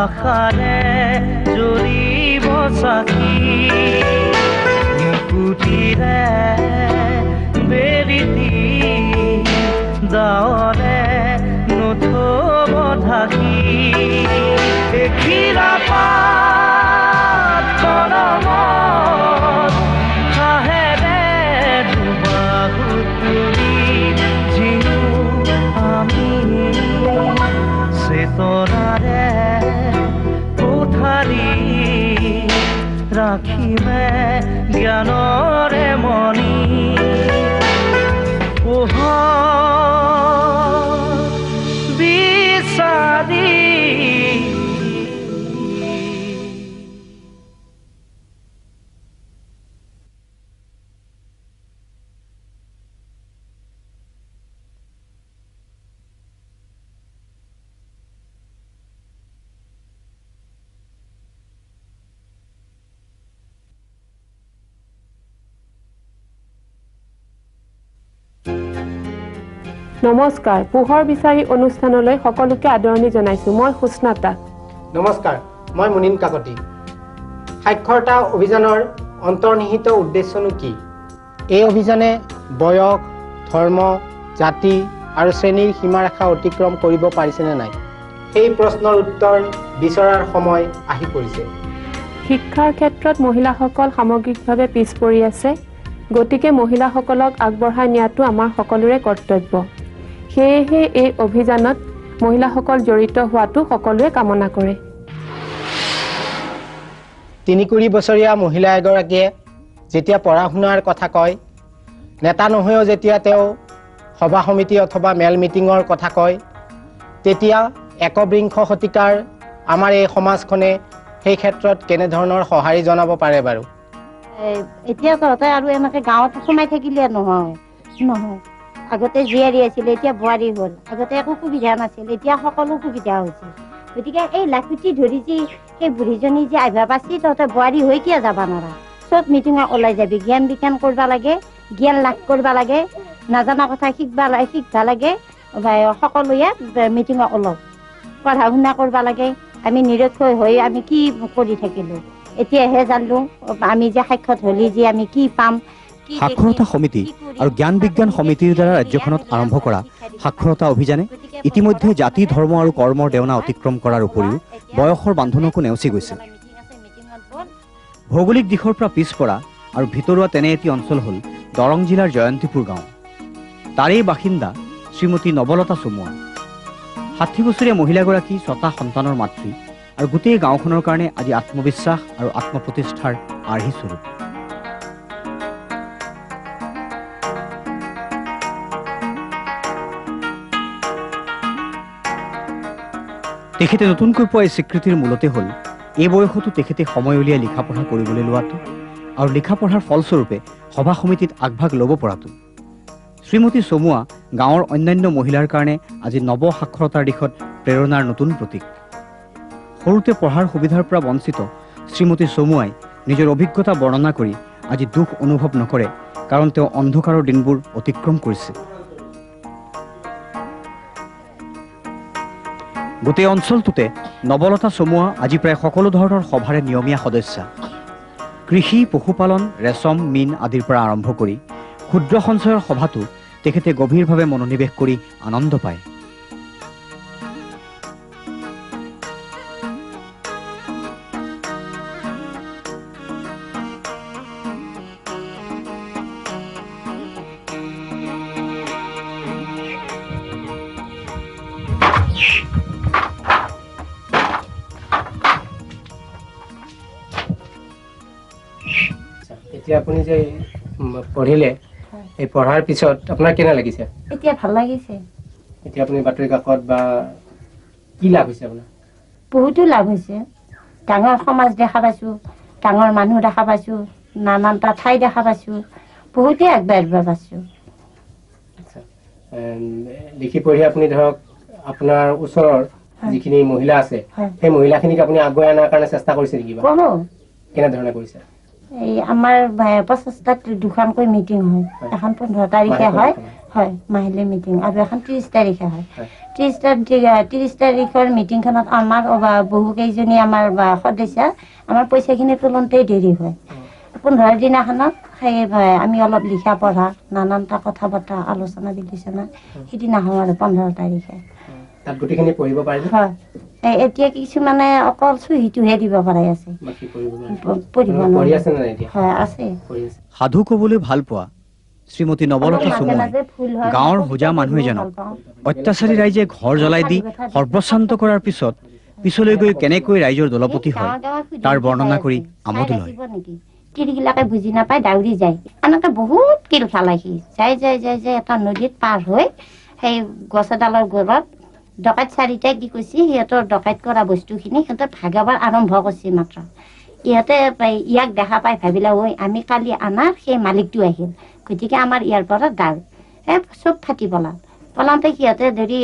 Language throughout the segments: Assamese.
আশাৰে জ্বলিব চাকি মুকুটিৰে বেৰিতি দাৱৰে নথব ঢাকি এখিৰা পাত কলমত হাহেৰে দুবাহু তুলি জিও আমি চেতনাৰে কোঠালি ৰাখিমে জ্ঞানৰে মণি পোহৰ বিচাৰি নমস্কাৰ পোহৰ বিচাৰি অনুষ্ঠানলৈ সকলোকে আদৰণি জনাইছো মই সুস্নাতা নমস্কাৰ মই মুনিন কাকতি সাক্ষৰতা অভিযানৰ অন্তৰ্নিহিত উদ্দেশ্যনো কি এই অভিযানে বয়স ধৰ্ম জাতি আৰু শ্ৰেণীৰ সীমাৰেখা অতিক্ৰম কৰিব পাৰিছেনে নাই এই প্ৰশ্নৰ উত্তৰ বিচৰাৰ সময় আহি পৰিছে শিক্ষাৰ ক্ষেত্ৰত মহিলাসকল সামগ্ৰিকভাৱে পিছ পৰি আছে গতিকে মহিলাসকলক আগবঢ়াই নিয়াটো আমাৰ সকলোৰে কৰ্তব্য সেয়েহে এই অভিযানত মহিলাসকল জড়িত হোৱাটো সকলোৱে কামনা কৰে ৩ বছৰীয়া মহিলা এগৰাকীয়ে যেতিয়া পঢ়া শুনাৰ কথা কয় নেতা নহৈও যেতিয়া তেওঁ সভা সমিতি অথবা মেল মিটিঙৰ কথা কয় তেতিয়া একবিংশ শতিকাৰ আমাৰ এই সমাজখনে সেই ক্ষেত্ৰত কেনে ধৰণৰ সঁহাৰি জনাব পাৰে বাৰু এতিয়া কথা আৰু এনেকে গাঁৱত সোমাই থাকিলে নহয় আগতে জীয়াৰী আছিল এতিয়া বোৱাৰী হ'ল আগতে একো সুবিধা নাছিল এতিয়া সকলো সুবিধা হৈছে গতিকে এই লাখুটি ধৰি যে সেই বুঢ়ীজনী যে আহিবা পাছি তহঁতে বোৱাৰী হৈ কিয় যাবা নোৱাৰা চব মিটিঙত ওলাই যাবি জ্ঞান বিজ্ঞান কৰিব লাগে জ্ঞান লাভ কৰিব লাগে নাজানা কথা শিকবা লাগে সকলোৱে মিটিঙত ওলাও পঢ়া শুনা কৰিব লাগে আমি নিৰক্ষৰ হৈ আমি কি কৰি থাকিলো এতিয়াহে জানলো আমি যে সাক্ষাৎ হলি যে আমি কি পাম সাক্ষৰতা সমিতি আৰু জ্ঞান বিজ্ঞান সমিতিৰ দ্বাৰা ৰাজ্যখনত আৰম্ভ কৰা সাক্ষৰতা অভিযানে ইতিমধ্যে জাতি ধৰ্ম আৰু কৰ্মৰ দেওনা অতিক্ৰম কৰাৰ উপৰিও বয়সৰ বান্ধোনকো নেওচি গৈছে ভৌগোলিক দিশৰ পৰা পিছপৰা আৰু ভিতৰুৱা তেনে এটি অঞ্চল হ'ল দৰং জিলাৰ জয়ন্তীপুৰ গাঁও তাৰেই বাসিন্দা শ্ৰীমতী নবলতা চমুৱা ৬০ বছৰীয়া মহিলাগৰাকী ৬টা সন্তানৰ মাতৃ আৰু গোটেই গাঁওখনৰ কাৰণে আজি আত্মবিশ্বাস আৰু আত্মপ্ৰতিষ্ঠাৰ আৰ্হি স্বৰূপ তেখেতে নতুনকৈ পোৱা এই স্বীকৃতিৰ মূলতে হ'ল এই বয়সতো তেখেতে সময় উলিয়াই লিখা পঢ়া কৰিবলৈ লোৱাটো আৰু লিখা পঢ়াৰ ফলস্বৰূপে সভা সমিতিত আগভাগ ল'ব পৰাটো শ্ৰীমতী চমুৱা গাঁৱৰ অন্যান্য মহিলাৰ কাৰণে আজি নৱ সাক্ষৰতাৰ দিশত প্ৰেৰণাৰ নতুন প্ৰতীক সৰুতে পঢ়াৰ সুবিধাৰ পৰা বঞ্চিত শ্ৰীমতী চমুৱাই নিজৰ অভিজ্ঞতা বৰ্ণনা কৰি আজি দুখ অনুভৱ নকৰে কাৰণ তেওঁ অন্ধকাৰৰ দিনবোৰ অতিক্ৰম কৰিছে গোটেই অঞ্চলটোতে নবলতা চমুৱা আজি প্ৰায় সকলো ধৰণৰ সভাৰে নিয়মীয়া সদস্য কৃষি পশুপালন ৰেচম মীন আদিৰ পৰা আৰম্ভ কৰি ক্ষুদ্ৰ সঞ্চয়ৰ সভাটো তেখেতে গভীৰভাৱে মনোনিৱেশ কৰি আনন্দ পায় এতিয়া আপুনি যে পঢ়িলে এই পঢ়াৰ পিছত আপোনাৰ কেনে লাগিছে এতিয়া ভাল লাগিছে এতিয়া আপুনি বাতৰি কাকত বা কি লাভ হৈছে আপোনাৰ বহুতো লাভ হৈছে ডাঙৰ সমাজ দেখা পাইছো ডাঙৰ মানুহ দেখা পাইছো নানানটা ঠাই দেখা পাইছো বহুতে আগবাঢ়িব পাইছো লিখি পঢ়ি আপুনি ধৰক আপোনাৰ ওচৰৰ যিখিনি মহিলা আছে সেই মহিলাখিনিক আপুনি আগুৱাই অনাৰ কাৰণে চেষ্টা কৰিছে নেকি কৰো কেনেধৰণে কৰিছে এই আমাৰ ৫৫টাত দুখনকৈ মিটিং হয় এখন ১৫ তাৰিখে হয় হয় মাহিলী মিটিং আৰু এখন 30 তাৰিখে হয় 30 তাৰিখৰ মিটিংখনত আমাৰ বহু কেইজনী আমাৰ সদস্য আমাৰ পইচাখিনি তোলন্তেই দেৰি হয় 15 দিনাখনত সেই আমি অলপ লিখা পঢ়া নানানটা কথা বতৰা আলোচনা বিলোচনা সিদিনাখন আৰু 15 তাৰিখে তাত গোটেইখিনি পঢ়িব পাৰিব হয় এতিয়া কিছুমানে অকল চহীটোহে দিব পাৰে আছে পঢ়িব হয় আছে সাধু ক'বলৈ ভাল পোৱা শ্ৰীমতী নৱলতা চুমুৱাই গাঁৱৰ হোজা মানুহ এজনক অত্যাচাৰী ৰাইজে ঘৰ জ্বলাই দি সৰ্বশ্ৰান্ত কৰাৰ পিছলৈ গৈ কেনেকৈ ৰাইজৰ দলপতি হয় তাৰ বৰ্ণনা কৰি আমোদ লয় তিৰিগিলাকে বুজি নাপায় দাউৰি যায় এনেকে বহুত কিল ফালাইহি যাই এটা নদীত পাৰ হৈ সেই গছ এডালৰ গৰত ডকাইত 4টা কি কৈছে সিহঁতৰ ডকাইত কৰা বস্তুখিনি সিহঁতে ভাগাবাৰ আৰম্ভ কৰিছে মাত্ৰ ইহঁতে ইয়াক দেখা পাই ভাবিলা ঐ আমি কালি আনাৰ সেই মালিকটো আহিল গতিকে আমাৰ ইয়াৰ পৰা গাঁও চব ফাটি পলাওঁতে সিহঁতে ধৰি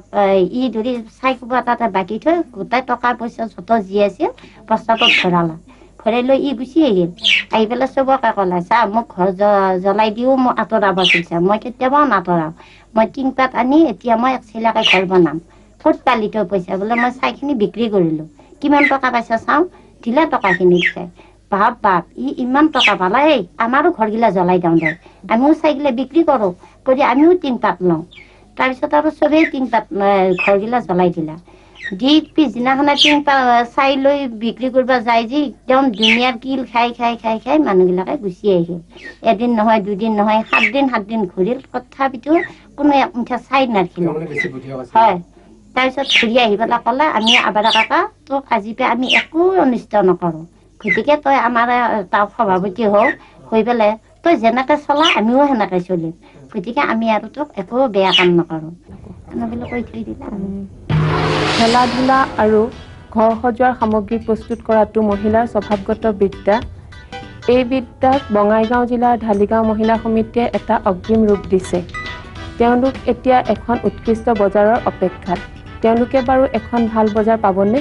চাই কোবা তাতে বাকি থৈ গোটাই টকা পইচা যত যি আছিল বস্তাটোত ভৰালা ভৰাই লৈ গুচি আহিল আহি পেলাই চবকে ক'লে চা মোক ঘৰ জ্বলাই দিও মোক আঁতৰাব খুজিছে মই কেতিয়াবাও নাতৰাও মই টিংপাত আনি এতিয়া মই 1 চিলাকে ঘৰ বনাম ক'ত পালি তই পইচা বোলে মই চাইখিনি বিক্ৰী কৰিলোঁ কিমান টকা পাইছা চাওঁ দিলে টকাখিনি দিছে বাপ ইমান টকা পালা আমাৰো ঘৰগিলা জ্বলাই দিওঁ দে আমিও চাইগিলা বিক্ৰী কৰোঁ কৰি আমিও টিংপাত লওঁ তাৰপিছত আৰু চবেই টিংপাত ঘৰগিলা জ্বলাই দিলা দি পিছদিনাখনে টিংপাত চাই লৈ বিক্ৰী কৰিব যায় যি একদম ধুনীয়াৰ কিল খাই মানুহবিলাকে গুচি আহিল এদিন নহয় 2 দিন নহয় 7 দিন ঘূৰিল তথাপিতো কোনো একমুঠা চাই নাৰাখিলে হয় তাৰপিছত ঘূৰি আহি পেলাই ক'লে আমি আবাৰা কাকা তোক আজি পৰা আমি একো অনিষ্ট নকৰোঁ গতিকে তই আমাৰ তাৰ সভাপতি হৈ পেলাই তই যেনেকৈ চলা আমিও সেনেকৈ চলিম গতিকে আমি আৰু তোক একো বেয়া কাম নকৰোঁ এনেকৈ কৈ থৈ দিলে খেলা ধূলা আৰু ঘৰ সজোৱাৰ সামগ্ৰী প্ৰস্তুত কৰাটো মহিলাৰ স্বভাৱগত বিদ্যা এই বিদ্যাক বঙাইগাঁও জিলাৰ ঢালিগাঁও মহিলা সমিতিয়ে এটা অগ্ৰিম ৰূপ দিছে তেওঁলোক এতিয়া এখন উৎকৃষ্ট বজাৰৰ অপেক্ষাত তেওঁলোকে বাৰু এখন ভাল বজাৰ পাবনে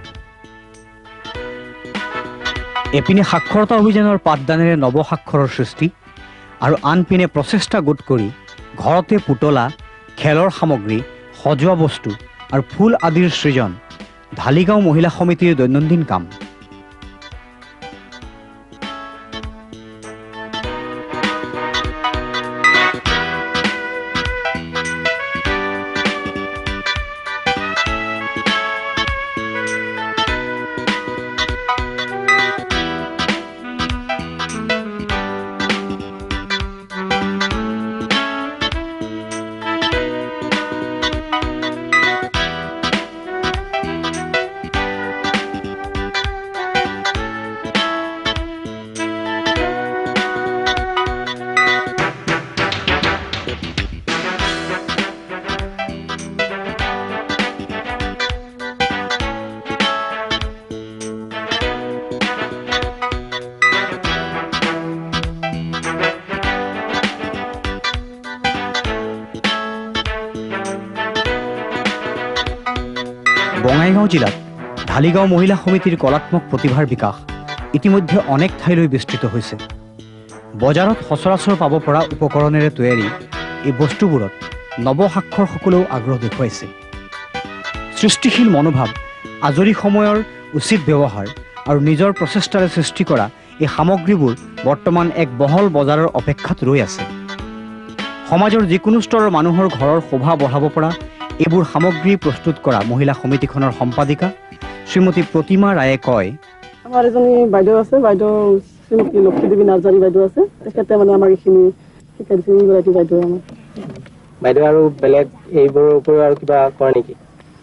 এপিনে সাক্ষৰতা অভিযানৰ পাঠদানেৰে নৱসাক্ষৰৰ সৃষ্টি আৰু আনপিনে প্ৰচেষ্টা গোট কৰি ঘৰতে পুতলা খেলৰ সামগ্ৰী সজোৱা বস্তু আৰু ফুল আদিৰ সৃজন ঢালিগাঁও মহিলা সমিতিৰ দৈনন্দিন কাম বঙাইগাঁও জিলাত ঢালিগাঁও মহিলা সমিতিৰ কলাত্মক প্ৰতিভাৰ বিকাশ ইতিমধ্যে অনেক ঠাইলৈ বিস্তৃত হৈছে বজাৰত সচৰাচৰ পাব পৰা উপকৰণেৰে তৈয়াৰী এই বস্তুবোৰত নৱসাক্ষৰসকলেও আগ্ৰহ দেখুৱাইছে সৃষ্টিশীল মনোভাৱ আজৰি সময়ৰ উচিত ব্যৱহাৰ আৰু নিজৰ প্ৰচেষ্টাৰে সৃষ্টি কৰা এই সামগ্ৰীবোৰ বৰ্তমান এক বহল বজাৰৰ অপেক্ষাত ৰৈ আছে সমাজৰ যিকোনো স্তৰৰ মানুহৰ ঘৰৰ শোভা বঢ়াব পৰা এইবোৰ সামগ্ৰী প্ৰস্তুত কৰা মহিলা সমিতিখনৰ সম্পাদিকা শ্ৰীমতী প্ৰতিমা ৰায়ে কয় আমাৰ এজনী বাইদেউ আছে বাইদেউ শ্ৰীমতী লক্ষ্মীদেৱী নাৰ্জাৰী বাইদেউ আছে তেখেতে মানে আমাৰ এইখিনি শিকাই দিছে এইগৰাকী বাইদেউ আমাৰ বাইদেউ আৰু বেলেগ এইবোৰৰ উপৰিও আৰু কিবা কৰে নেকি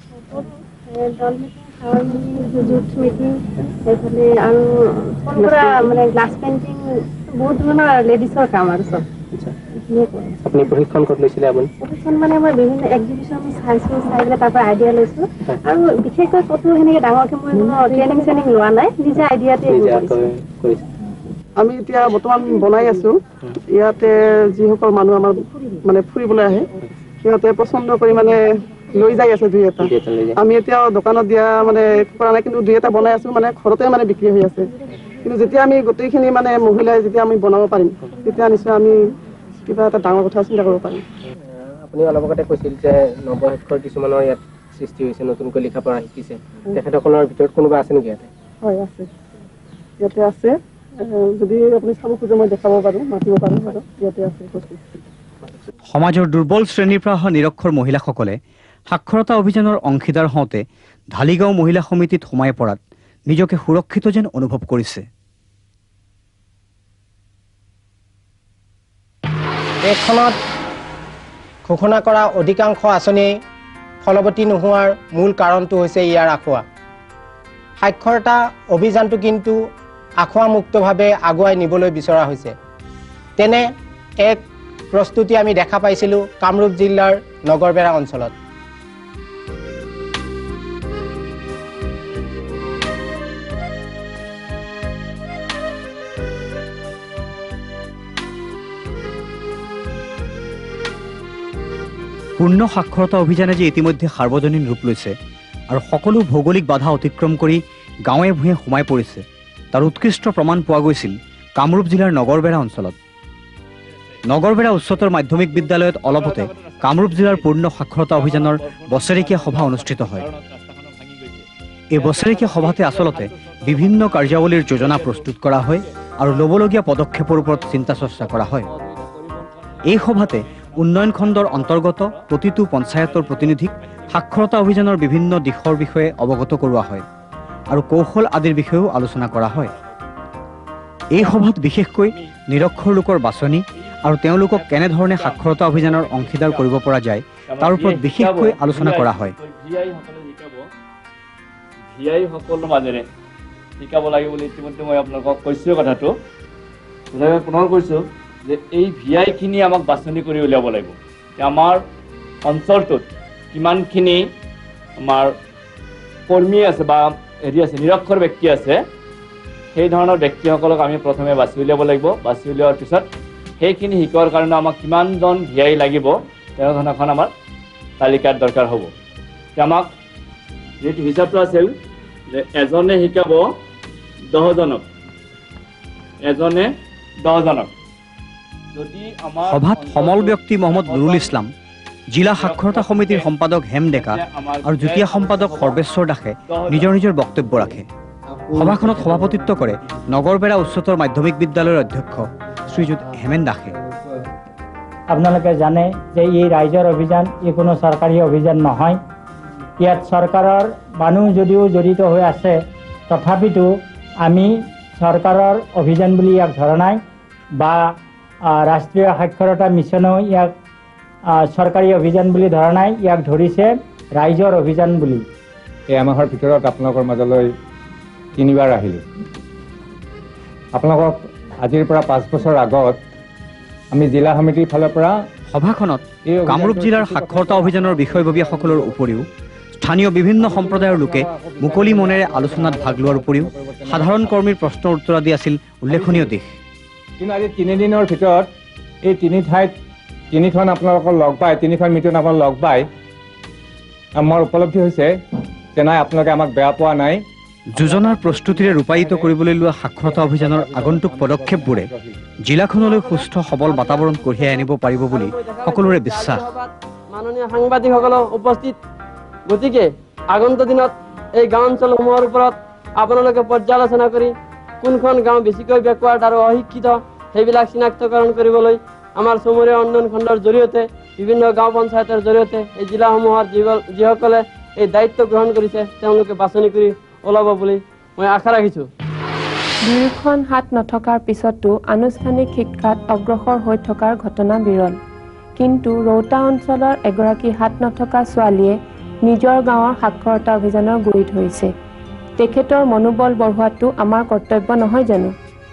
আৰু মানে গ্লাছ পেইণ্টিং বহুত ধৰণৰ লেডিছৰ কাম আৰু চব আপুনি প্ৰশিক্ষণ ক'ত লৈছিলে আপুনি প্ৰশিক্ষণ মানে মই বিভিন্ন এক্সিবিশ্যন চাইছোঁ চাই পেলাই তাৰ পৰা আইডিয়া লৈছোঁ আৰু বিশেষকৈ ক'তো সেনেকৈ ডাঙৰকৈ মই ট্ৰেইনিং চেইনিং লোৱা নাই নিজে আইডিয়াতে কৰিছোঁ আমি এতিয়া বৰ্তমান বনাই আছোঁ ইয়াতে যিসকল মানুহ আমাৰ মানে ফুৰিবলৈ আহে সিহঁতে পচন্দ কৰি মানে লৈ যাই আছে 2-এটা আমি এতিয়া দোকানত দিয়া মানে কৰা নাই কিন্তু 2-এটা বনাই আছোঁ মানে ঘৰতে মানে বিক্ৰী হৈ আছে কিন্তু যেতিয়া আমি গোটেইখিনি মানে মহিলাই যেতিয়া আমি বনাব পাৰিম তেতিয়া নিশ্চয় আমি কিবা এটা ডাঙৰ কথা চিন্তা কৰিব পাৰিম। আপুনি অলপ আগতে কৈছিল যে নৱশিক্ষৰ কিছুমানৰ ইয়াত সৃষ্টি হৈছে, নতুনকৈ লিখা পঢ়া শিকিছে, তেখেতসকলৰ ভিতৰত কোনোবা আছে নেকি ইয়াতে? হয় আছে, ইয়াতে আছে। যদি আপুনি চাব খোজে মই দেখাব পাৰোঁ, মাতিব পাৰোঁ বাৰু। ইয়াতে আছে উপস্থিত। সমাজৰ দুৰ্বল শ্ৰেণীৰ পৰা অহা নিৰক্ষৰ মহিলাসকলে সাক্ষৰতা অভিযানৰ অংশীদাৰ হওঁতে ঢালিগাঁও মহিলা সমিতিত সোমাই পৰাত নিজকে সুৰক্ষিত যেন অনুভৱ কৰিছে। দেশখনত ঘোষণা কৰা অধিকাংশ আঁচনিয়েই ফলৱতী নোহোৱাৰ মূল কাৰণটো হৈছে ইয়াৰ আঁখোৱা। সাক্ষৰতা অভিযানটো কিন্তু আঁখোৱা মুক্তভাৱে আগুৱাই নিবলৈ বিচৰা হৈছে। তেনে এক প্ৰস্তুতি আমি দেখা পাইছিলোঁ কামৰূপ জিলাৰ নগৰবেৰা অঞ্চলত। পূৰ্ণ সাক্ষৰতা অভিযানে যে ইতিমধ্যে সাৰ্বজনীন ৰূপ লৈছে আৰু সকলো ভৌগোলিক বাধা অতিক্ৰম কৰি গাঁৱে ভূঞে সোমাই পৰিছে, তাৰ উৎকৃষ্ট প্ৰমাণ পোৱা গৈছিল কামৰূপ জিলাৰ নগৰবেৰা অঞ্চলত। নগৰবেৰা উচ্চতৰ মাধ্যমিক বিদ্যালয়ত অলপতে কামৰূপ জিলাৰ পূৰ্ণ সাক্ষৰতা অভিযানৰ বছৰেকীয়া সভা অনুষ্ঠিত হয়। এই বছৰেকীয়া সভাতে আচলতে বিভিন্ন কাৰ্যাৱলীৰ যোজনা প্ৰস্তুত কৰা হয় আৰু ল'বলগীয়া পদক্ষেপৰ ওপৰত চিন্তা চৰ্চা কৰা হয়। এই সভাতে উন্নয়ন খণ্ডৰ অন্তৰ্গত প্ৰতিটো পঞ্চায়তৰ প্ৰতিনিধিক সাক্ষৰতা অভিযানৰ বিভিন্ন দিশৰ বিষয়ে অৱগত কৰোৱা হয় আৰু কৌশল আদিৰ বিষয়েও আলোচনা কৰা হয়। এই সভাত বিশেষকৈ নিৰক্ষৰ লোকৰ বাছনি আৰু তেওঁলোকক কেনেধৰণে সাক্ষৰতা অভিযানৰ অংশীদাৰ কৰিব পৰা যায় তাৰ ওপৰত বিশেষকৈ আলোচনা কৰা হয়। সকলৰ মাজেৰে শিকাব লাগে বুলি ইতিমধ্যে মই আপোনালোকক কৈছোঁ কথাটো। পুনৰ কৈছোঁ যে এই ভিআইখিনি আমাক বাছনি কৰি উলিয়াব লাগিব। আমাৰ অঞ্চলটোত কিমানখিনি আমাৰ কৰ্মী আছে বা আছে নিৰক্ষৰ ব্যক্তি আছে, সেই ধৰণৰ ব্যক্তিসকলক আমি প্ৰথমে বাছি উলিয়াব লাগিব। বাছি উলিওৱাৰ পিছত সেইখিনি শিকোৱাৰ কাৰণে আমাক কিমানজন ভিআই লাগিব তেনেধৰণৰ এখন আমাৰ তালিকাত দৰকাৰ হ'ব। আমাক যিটো হিচাপটো আছিল যে এজনে শিকাব 10জনক, এজনে 10জনক। সভাত সমল ব্যক্তি মহম্মদ নুৰুল ইছলাম, জিলা সাক্ষৰতা সমিতিৰ সম্পাদক হেম ডেকা আৰু যুটীয়া সম্পাদক সৰ্বেশ্বৰ দাসে নিজৰ নিজৰ বক্তব্য ৰাখে। সভাখনত সভাপতিত্ব কৰে নগৰবেৰা উচ্চতৰ মাধ্যমিক বিদ্যালয়ৰ অধ্যক্ষ শ্ৰীযুত হেমেন দাসে। আপোনালোকে জানে যে এই ৰাইজৰ অভিযান ই কোনো চৰকাৰী অভিযান নহয়। ইয়াত চৰকাৰৰ মানুহ যদিও জড়িত হৈ আছে, তথাপিতো আমি চৰকাৰৰ অভিযান বুলি ইয়াক ধৰা নাই বা ৰাষ্ট্ৰীয় সাক্ষৰতা মিছনেও ইয়াক চৰকাৰী অভিযান বুলি ধৰা নাই। ইয়াক ধৰিছে ৰাইজৰ অভিযান বুলি। এই এমাহৰ ভিতৰত আপোনালোকৰ মাজলৈ 3বাৰ আহিলোঁ। আপোনালোকক আজিৰ পৰা 5 বছৰ আগত আমি জিলা সমিতিৰ ফালৰ পৰা সভাখনত কামৰূপ জিলাৰ সাক্ষৰতা অভিযানৰ বিষয়ববীয়াসকলৰ উপৰিও স্থানীয় বিভিন্ন সম্প্ৰদায়ৰ লোকে মুকলি মনেৰে আলোচনাত ভাগ লোৱাৰ উপৰিও সাধাৰণ কৰ্মীৰ প্ৰশ্নৰ উত্তৰ আদি আছিল উল্লেখনীয় দিশ। কিন্তু আজি 3 দিনৰ ভিতৰত এই 3 ঠাইত 3খন আপোনালোকক লগ পাই, 3খন মিটিং আপোনালোক লগ পাই মোৰ উপলব্ধি হৈছে যে নাই, আপোনালোকে আমাক বেয়া পোৱা নাই। যোজনাৰ প্ৰস্তুতিৰে ৰূপায়িত কৰিবলৈ লোৱা সাক্ষৰতা অভিযানৰ আগন্তুক পদক্ষেপবোৰে জিলাখনলৈ সুস্থ সবল বাতাবৰণ কঢ়িয়াই আনিব পাৰিব বুলি সকলোৰে বিশ্বাস। মাননীয় সাংবাদিকসকলক উপস্থিত, গতিকে আগন্তুক দিনত এই গাঁও অঞ্চলসমূহৰ ওপৰত আপোনালোকে পৰ্যালোচনা কৰি কোনখন গাঁও বেছিকৈ বেকৱাৰ্ড আৰু অশিক্ষিত সেইবিলাক চিনাক্তকৰণ কৰিবলৈ আমাৰ চমুৰীয়া উন্নয়ন খণ্ডৰ জৰিয়তে বিভিন্ন গাঁও পঞ্চায়তৰ জৰিয়তে এই জিলাসমূহৰ যিসকলে এই দায়িত্ব গ্ৰহণ কৰিছে তেওঁলোকে বাছনি কৰি ওলাব বুলি মই আশা ৰাখিছোঁ। দুয়োখন হাত নথকাৰ পিছতো আনুষ্ঠানিক শিক্ষাত অগ্ৰসৰ হৈ থকাৰ ঘটনা বিৰল। কিন্তু ৰৌতা অঞ্চলৰ এগৰাকী হাত নথকা ছোৱালীয়ে নিজৰ গাঁৱৰ সাক্ষৰতা অভিযানৰ গুৰি ধৰিছে। তেখেতৰ মনোবল বঢ়োৱাটো আমাৰ কৰ্তব্য নহয় জানো?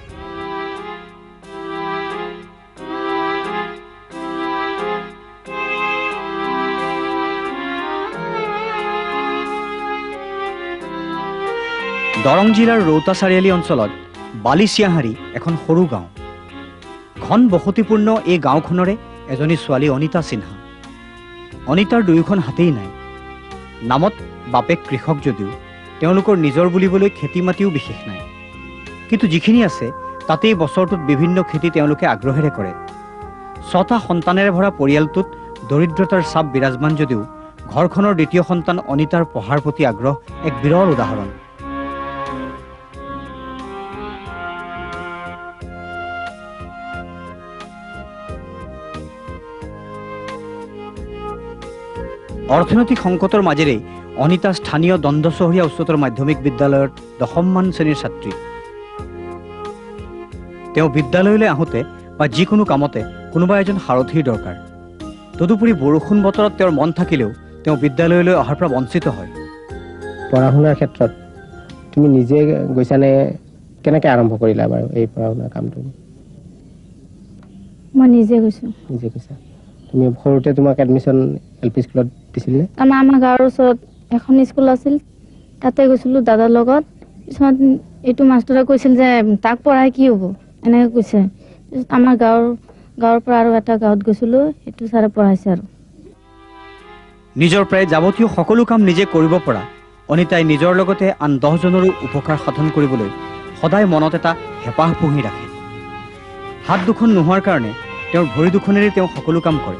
দৰং জিলাৰ ৰৌতা চাৰিআলি অঞ্চলত বালিচিয়াহাৰী এখন সৰু গাঁও। ঘন বসতিপূৰ্ণ এই গাঁওখনৰে এজনী ছোৱালী অনিতা সিনহা। অনিতাৰ দুয়োখন হাতেই নাই। নামত বাপেক কৃষক যদিও তেওঁলোকৰ নিজৰ বুলিবলৈ খেতি মাটিও বিশেষ নাই। কিন্তু যিখিনি আছে তাতেই বছৰটোত বিভিন্ন খেতি তেওঁলোকে আগ্ৰহেৰে কৰে। 6টা সন্তানেৰে ভৰা পৰিয়ালটোত দৰিদ্ৰতাৰ চাপ বিৰাজমান যদিও ঘৰখনৰ দ্বিতীয় সন্তান অনিতাৰ পঢ়াৰ প্ৰতি আগ্ৰহ এক বিৰল উদাহৰণ। অৰ্থনৈতিক সংকটৰ মাজেৰেই অনিতা স্থানীয় দণ্ডচহৰীয়া উচ্চতৰ মাধ্যমিক বিদ্যালয়ৰ 10মান শ্ৰেণীৰ ছাত্ৰী। তেওঁ বিদ্যালয়লৈ আহোঁতে বা যিকোনো কামতে কোনোবা এজন সাৰথীৰ দৰকাৰ। তদুপৰি বৰষুণ বতৰত তেওঁৰ মন থাকিলেও তেওঁ বিদ্যালয়লৈ অহাৰ পৰা বঞ্চিত হয়। পঢ়া শুনাৰ ক্ষেত্ৰত তুমি নিজে গৈছানে? কেনেকৈ আৰম্ভ কৰিলা বাৰু এই পঢ়া শুনাৰ কামটো? মই নিজে গৈছোঁ। নিজে গৈছা? তুমি সৰুতে তোমাক এডমিশ্যন LP স্কুলত দিছিলনে? আমাৰ গাঁৱৰ ওচৰত এখন স্কুল আছিল, তাতে গৈছিলোঁ দাদাৰ লগত। পিছত এইটো মাষ্টৰে কৈছিল যে তাক পঢ়াই কি হ'ব, এনেকৈ কৈছে। পিছত আমাৰ গাঁৱৰ পৰা আৰু এটা গাঁৱত গৈছিলোঁ, সেইটো ছাৰে পঢ়াইছে। আৰু নিজৰ প্ৰায় যাৱতীয় সকলো কাম নিজে কৰিব পৰা অনিতাই নিজৰ লগতে আন 10জনৰো উপকাৰ সাধন কৰিবলৈ সদায় মনত এটা হেঁপাহ পুহি ৰাখে। হাত দুখন নোহোৱাৰ কাৰণে তেওঁৰ ভৰি দুখনেৰে তেওঁ সকলো কাম কৰে।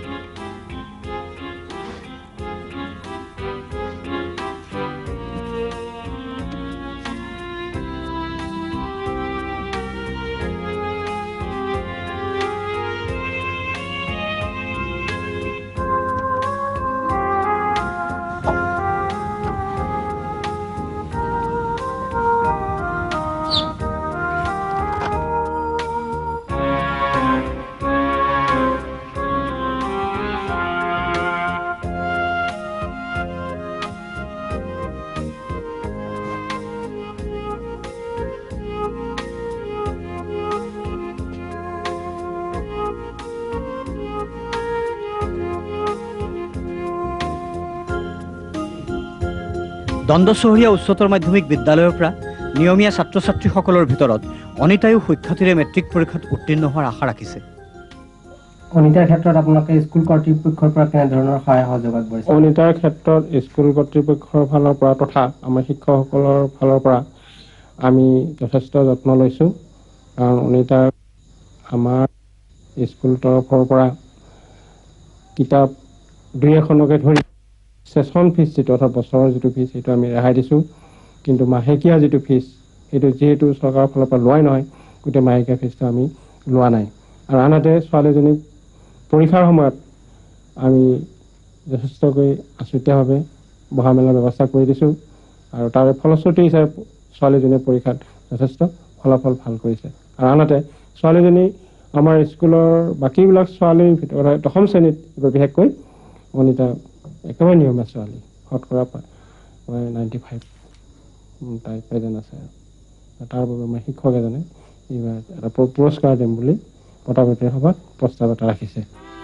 দণ্ডচহৰীয়া উচ্চতৰ মাধ্যমিক বিদ্যালয়ৰ পৰা নিয়মীয়া ছাত্ৰ ছাত্ৰীসকলৰ ভিতৰত অনিতায়ো সুখ্যাতিৰে মেট্ৰিক পৰীক্ষাত উত্তীৰ্ণ হোৱাৰ আশা ৰাখিছে। অনিতাৰ ক্ষেত্ৰত আপোনালোকে স্কুল কৰ্তৃপক্ষৰ পৰা কেনেধৰণৰ সহায় সহযোগ আগবঢ়াইছে? অনিতাৰ ক্ষেত্ৰত স্কুল কৰ্তৃপক্ষৰ ফালৰ পৰা তথা আমাৰ শিক্ষকসকলৰ ফালৰ পৰা আমি যথেষ্ট যত্ন লৈছোঁ। কাৰণ অনিতাৰ আমাৰ স্কুল তৰফৰ পৰা কিতাপ 2-এখনকে ধৰি চেচন ফিজ যিটো অৰ্থাৎ বছৰৰ যিটো ফিজ সেইটো আমি ৰেহাই দিছোঁ। কিন্তু মাহেকীয়া যিটো ফিজ সেইটো যিহেতু চৰকাৰৰ ফালৰ পৰা লোৱাই নহয়, গোটেই মাহেকীয়া ফিজটো আমি লোৱা নাই। আৰু আনহাতে ছোৱালীজনীক পৰীক্ষাৰ সময়ত আমি যথেষ্টকৈ আছুতীয়াভাৱে বহা মেলাৰ ব্যৱস্থা কৰি দিছোঁ। আৰু তাৰে ফলশ্ৰুতি হিচাপে ছোৱালীজনীয়ে পৰীক্ষাত যথেষ্ট ফলাফল ভাল কৰিছে। আৰু আনহাতে ছোৱালীজনী আমাৰ স্কুলৰ বাকীবিলাক ছোৱালীৰ ভিতৰত 10ম শ্ৰেণীত বিশেষকৈ অনিতা একেবাৰে নিয়মীয়া ছোৱালী, শতকৰা 95 তাই প্ৰেজেণ্ট আছে। তাৰ বাবে আমাৰ শিক্ষক এজনে এইবাৰ এটা পুৰস্কাৰ দিম বুলি পতা বতৰি সভাত প্ৰস্তাৱ এটা ৰাখিছে।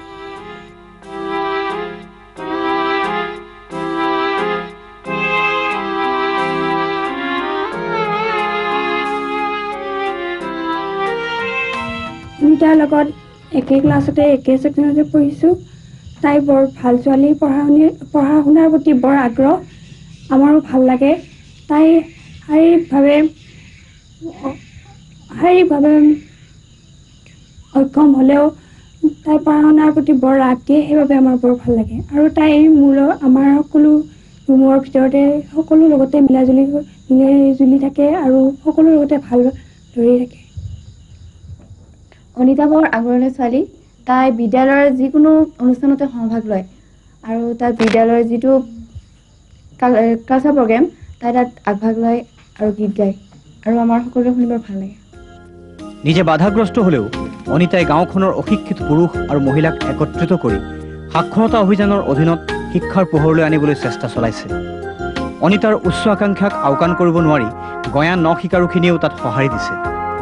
তাৰ লগত একে ক্লাছতে একে ছেকশ্যনতে পঢ়িছোঁ। তাই বৰ ভাল ছোৱালী, পঢ়া শুনাৰ প্ৰতি বৰ আগ্ৰহ, আমাৰো ভাল লাগে। তাই শাৰীৰিকভাৱে অক্ষম হ'লেও তাই পঢ়া শুনাৰ প্ৰতি বৰ ৰাগ দিয়ে, সেইবাবে আমাৰ বৰ ভাল লাগে। আৰু তাই আমাৰ সকলো ৰুমৰ ভিতৰতে সকলো লগতে মিলি থাকে আৰু সকলো লগতে ভাল ধৰি থাকে। অনিতা বৰ আগ্ৰহী ছোৱালী। তাই বিদ্যালয়ৰ যিকোনো অনুষ্ঠানতে সহভাগ লয় আৰু তাই বিদ্যালয়ৰ যিটো কালচাৰ প্ৰগ্ৰেম তাই তাত আগভাগ লয় আৰু গীত গায় আৰু আমাৰ সকলোৰে শুনি বৰ ভাল লাগে। নিজে বাধাগ্ৰস্ত হ'লেও অনিতাই গাঁওখনৰ অশিক্ষিত পুৰুষ আৰু মহিলাক একত্ৰিত কৰি সাক্ষৰতা অভিযানৰ অধীনত শিক্ষাৰ পোহৰলৈ আনিবলৈ চেষ্টা চলাইছে। অনিতাৰ উচ্চ আকাংক্ষাক আওকাণ কৰিব নোৱাৰি গঞা শিকাৰুখিনিয়েও তাত সঁহাৰি দিছে।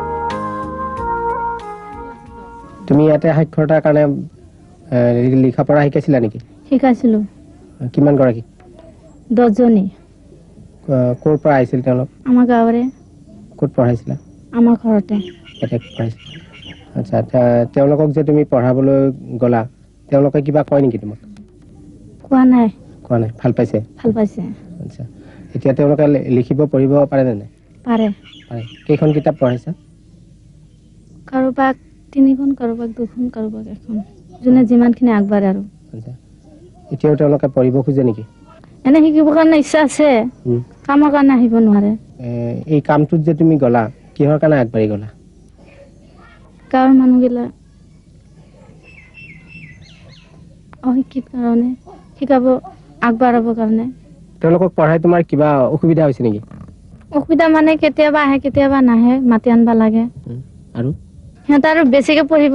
তুমি ইয়াতে সাক্ষৰতাৰ কাৰণে লিখা পঢ়া শিকাইছিলা নেকি? শিকাইছিলোঁ। কিমান গৰাকী? 10জনী। ক'ৰ পৰা আহিছিল তেওঁলোক? আমাৰ গাঁৱৰে। ক'ত পঢ়াইছিলা? আমাৰ ঘৰতে। ইয়াতে পঢ়াইছিলা। আচ্ছা, তেওঁলোকক যে তুমি পঢ়াবলৈ গ'লা, তেওঁলোকে কিবা কয় নেকি তোমাক? কোৱা নাই। কোৱা নাই? ভাল পাইছে? ভাল পাইছে। আচ্ছা, এতিয়া তেওঁলোকে লিখিব পঢ়িব পাৰে নে নাই? পাৰে। পাৰে। কেইখন কিতাপ পঢ়াইছা? কাৰোবাক 3খন, কাৰোবাক 2খন, কাৰোবাক 1খন। যোনে যিমানখিনি আগবাঢ়ে আৰু এতিয়াও তেওঁলোকে পঢ়িব খোজে নেকি? এনে শিকিবৰ কাৰণে ইচ্ছা আছে, কামৰ কাৰণে আহিব নোৱাৰে। এই কামটোত যে তুমি গলা, কিহৰ কাৰণে আগবাঢ়ি গলা? গাঁৱৰ মানুহগিলা অশিক্ষিত কাৰণে শিকাব, আগবাঢ়াবৰ কাৰণে। তেওঁলোকক পঢ়াই তোমাৰ কিবা অসুবিধা হৈছে নেকি? অসুবিধা মানে কেতিয়াবা আহে কেতিয়াবা নাহে, মাতি আনবা লাগে। আৰু সিহঁতে আৰু বেছিকে পঢ়িব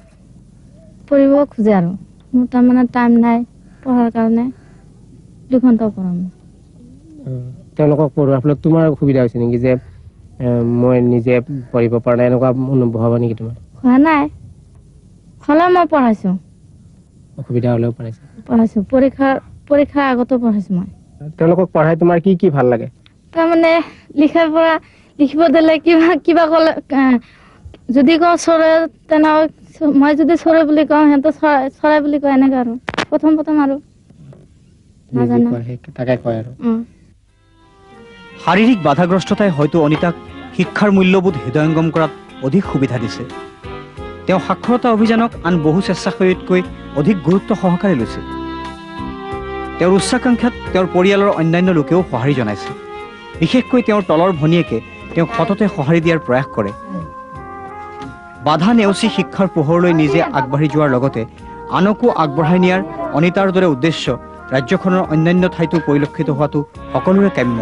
খোজে আৰু মোৰ তাৰমানে টাইম নাই পঢ়াৰ কাৰণে, 2 ঘণ্টাও পঢ়াম। তেওঁলোকক পঢ়োৱাৰ ফলত তোমাৰ অসুবিধা হৈছে নেকি, যে মই নিজে পঢ়িব পৰা নাই, এনেকুৱা অনুভৱ হ'ব নেকি তোমাৰ? হোৱা নাই, হ'লেও মই পঢ়াইছো। অসুবিধা হ'লেও পঢ়াইছো, পৰীক্ষাৰ আগতো পঢ়াইছো মই। তেওঁলোকক পঢ়াই তোমাৰ কি কি ভাল লাগে? তাৰমানে লিখিব দিলে কিবা ক'লে, যদি কওঁ চৰে, তেনেকুৱা মই যদি চৰে বুলি কওঁ, সিহঁতে চৰাই বুলি কয়, এনেকে আৰু প্ৰথম আৰু নাজানো তাকে কয় আৰু। শাৰীৰিক বাধাগ্ৰস্ততাই হয়তো অনিতাক শিক্ষাৰ মূল্যবোধ হৃদয়ংগম কৰাত অধিক সুবিধা দিছে। তেওঁ সাক্ষৰতা অভিযানক আন বহু স্বেচ্ছাসেৱীতকৈ অধিক গুৰুত্ব সহকাৰে লৈছে। তেওঁৰ উচ্চাকাংক্ষাত তেওঁৰ পৰিয়ালৰ অন্যান্য লোকেও সঁহাৰি জনাইছে। বিশেষকৈ তেওঁৰ তলৰ ভনীয়েকে তেওঁক সততে সঁহাৰি দিয়াৰ প্ৰয়াস কৰে। বাধা নেওচি শিক্ষাৰ পোহৰলৈ নিজে আগবাঢ়ি যোৱাৰ লগতে আনকো আগবঢ়াই নিয়াৰ অনিতাৰ দৰে উদ্দেশ্য ৰাজ্যখনৰ অন্যান্য ঠাইতো পৰিলক্ষিত হোৱাটো সকলোৰে কাম্য।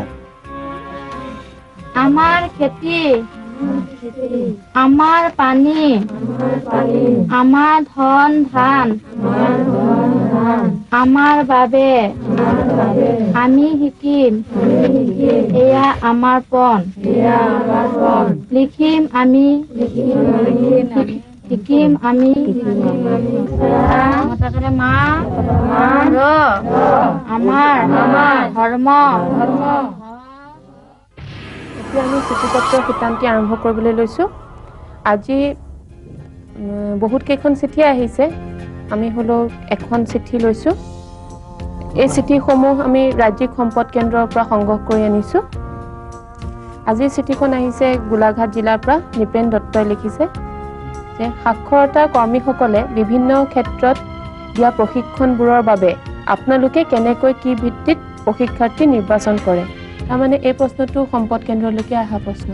আমাৰ খেতি, আমাৰ পানী, আমাৰ ধন ধান, আমাৰ বাবে আমি শিকিম, এয়া আমাৰ পণ, লিখিম আমি, শিকিম আমি, মা আমাৰ ধৰ্ম। এতিয়া আমি চিঠিপত্ৰৰ শিতানটি আৰম্ভ কৰিবলৈ লৈছোঁ। আজি বহুত কেইখন চিঠি আহিছে, আমি হ'লেও এখন চিঠি লৈছোঁ। এই চিঠিসমূহ আমি ৰাজ্যিক সম্পদ কেন্দ্ৰৰ পৰা সংগ্ৰহ কৰি আনিছোঁ। আজিৰ চিঠিখন আহিছে গোলাঘাট জিলাৰ পৰা। নৃপেন দত্তই লিখিছে যে সাক্ষৰতা কৰ্মীসকলে বিভিন্ন ক্ষেত্ৰত দিয়া প্ৰশিক্ষণবোৰৰ বাবে আপোনালোকে কেনেকৈ কি ভিত্তিত প্ৰশিক্ষাৰ্থী নিৰ্বাচন কৰে? তাৰমানে এই প্ৰশ্নটো সম্পদ কেন্দ্ৰলৈকে অহা প্ৰশ্ন।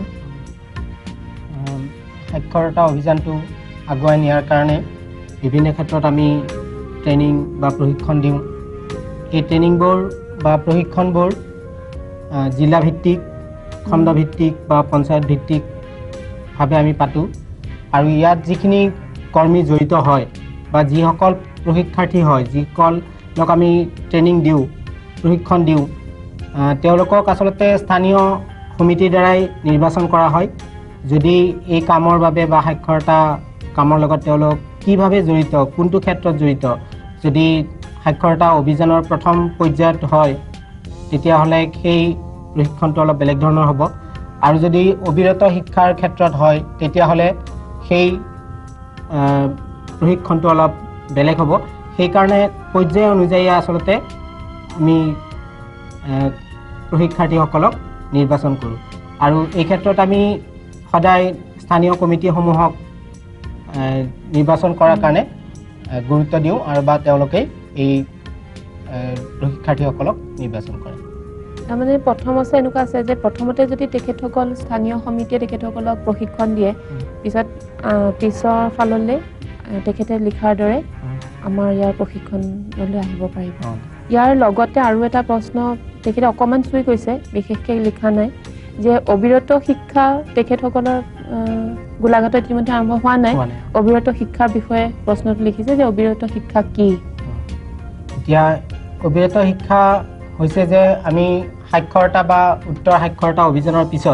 সাক্ষৰতা অভিযানটো আগুৱাই নিয়াৰ কাৰণে বিভিন্ন ক্ষেত্ৰত আমি ট্ৰেইনিং বা প্ৰশিক্ষণ দিওঁ। এই ট্ৰেইনিংবোৰ বা প্ৰশিক্ষণবোৰ জিলাভিত্তিক, খণ্ডভিত্তিক বা পঞ্চায়ত ভিত্তিকভাৱে আমি পাতোঁ। আৰু ইয়াত যিখিনি কৰ্মী জড়িত হয় বা যিসকল প্ৰশিক্ষাৰ্থী হয়, যিসকলক আমি ট্ৰেইনিং দিওঁ, প্ৰশিক্ষণ দিওঁ, তেওঁলোকক আচলতে স্থানীয় সমিতিৰ দ্বাৰাই নিৰ্বাচন কৰা হয়। যদি এই কামৰ বাবে বা সাক্ষৰতা কামৰ লগত তেওঁলোক কিভাৱে জড়িত, কোনটো ক্ষেত্ৰত জড়িত, যদি সাক্ষৰতা অভিযানৰ প্ৰথম পৰ্যায়ত হয়, তেতিয়াহ'লে সেই প্ৰশিক্ষণটো অলপ বেলেগ ধৰণৰ হ'ব। আৰু যদি অবিৰত শিক্ষাৰ ক্ষেত্ৰত হয়, তেতিয়াহ'লে সেই প্ৰশিক্ষণটো অলপ বেলেগ হ'ব। সেইকাৰণে পৰ্যায় অনুযায়ী আচলতে আমি প্ৰশিক্ষাৰ্থীসকলক নিৰ্বাচন কৰোঁ। আৰু এই ক্ষেত্ৰত আমি সদায় স্থানীয় কমিটিসমূহক নিৰ্বাচন কৰাৰ কাৰণে গুৰুত্ব দিওঁ, আৰু বা তেওঁলোকে এই প্ৰশিক্ষাৰ্থীসকলক নিৰ্বাচন কৰে। তাৰমানে প্ৰথম আছে এনেকুৱা আছে যে প্ৰথমতে যদি তেখেতসকল স্থানীয় সমিতিয়ে তেখেতসকলক প্ৰশিক্ষণ দিয়ে, পিছৰ ফাললৈ তেখেতে লিখাৰ দৰে আমাৰ ইয়াৰ প্ৰশিক্ষণলৈ আহিব পাৰিব। ইয়াৰ লগতে আৰু এটা প্ৰশ্ন তেখেতে অকণমান চুই কৈছে, বিশেষকৈ লিখা নাই, যে অবিৰত শিক্ষা তেখেতসকলৰ গোলাঘাটত ইতিমধ্যে আৰম্ভ হোৱা নাই। অবিৰত শিক্ষাৰ বিষয়ে প্ৰশ্নটো লিখিছে যে অবিৰত শিক্ষা কি? এতিয়া অবিৰত শিক্ষা হৈছে যে আমি সাক্ষৰতা বা উত্তৰ সাক্ষৰতা অভিযানৰ পিছত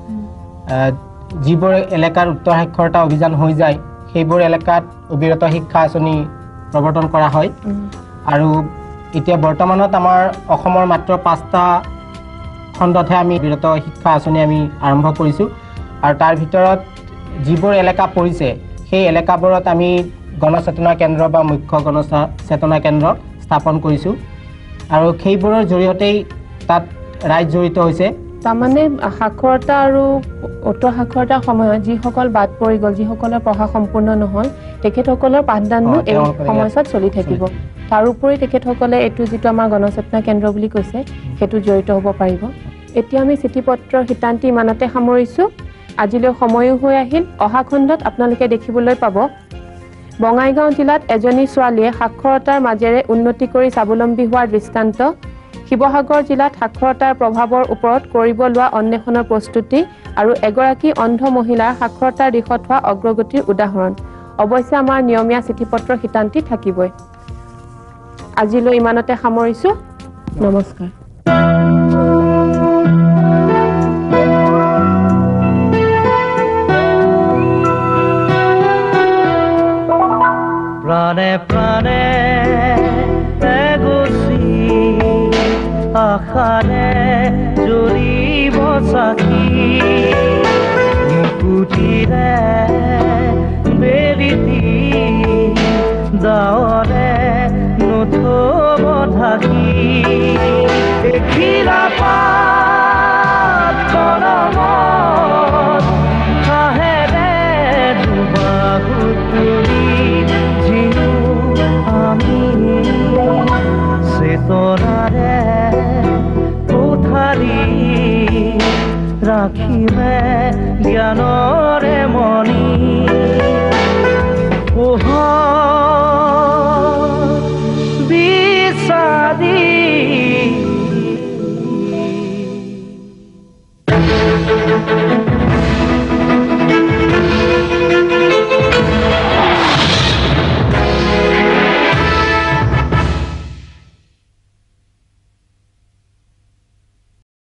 যিবোৰ এলেকাৰ উত্তৰ সাক্ষৰতা অভিযান হৈ যায়, সেইবোৰ এলেকাত অবিৰত শিক্ষা আঁচনি প্ৰৱৰ্তন কৰা হয়। আৰু এতিয়া বৰ্তমানত আমাৰ অসমৰ মাত্ৰ 5টা খণ্ডতহে আমি অবিৰত শিক্ষা আঁচনি আমি আৰম্ভ কৰিছোঁ। আৰু তাৰ ভিতৰত যিবোৰ এলেকা পৰিছে, সেই এলেকাবোৰত আমি গণচেতনা কেন্দ্ৰ বা মুখ্য গণচেতনা কেন্দ্ৰ স্থাপন কৰিছোঁ। আৰু সেইবোৰৰ জৰিয়তেই তাত ৰাইজ জড়িত হৈছে, তাৰমানে সাক্ষৰতা আৰু উত্তৰ সাক্ষৰতাৰ সময়ত যিসকল বাদ পৰি গ'ল, যিসকলৰ পঢ়া সম্পূৰ্ণ নহ'ল, তেখেতসকলৰ পাঠদানো এই সময়ছোৱাত চলি থাকিব। তাৰোপৰি তেখেতসকলে এইটো যিটো আমাৰ গণচেতনা কেন্দ্ৰ বুলি কৈছে সেইটো জড়িত হ'ব পাৰিব। এতিয়া আমি চিঠি পত্ৰৰ শিতানটি ইমানতে সামৰিছোঁ। আজিলৈ সময়ো হৈ আহিল। অহা খণ্ডত আপোনালোকে দেখিবলৈ পাব বঙাইগাঁও জিলাত এজনী ছোৱালীয়ে সাক্ষৰতাৰ মাজেৰে উন্নতি কৰি স্বাৱলম্বী হোৱাৰ দৃষ্টান্ত, শিৱসাগৰ জিলাত সাক্ষৰতাৰ প্ৰভাৱৰ ওপৰত কৰিব লোৱা অন্বেষণৰ প্ৰস্তুতি আৰু এগৰাকী অন্ধ মহিলাৰ সাক্ষৰতাৰ দিশত হোৱা অগ্ৰগতিৰ উদাহৰণ। অৱশ্যে আমাৰ নিয়মীয়া চিঠি পত্ৰৰ শিতানটি থাকিবই। আজিলৈ ইমানতে সামৰিছোঁ। নমস্কাৰ। প্ৰাণে প্ৰাণে এগচি আশাৰে জ্বলিব চাকি, মুকুটিৰে বেলিতি দাৱৰে নথব ঢাকি, দেখিলা পাত কলমত হাঁহেৰে দুবাহু তুলি জিনো আমি চেতনাৰে কোঠালি ৰাখিমে জ্ঞানৰ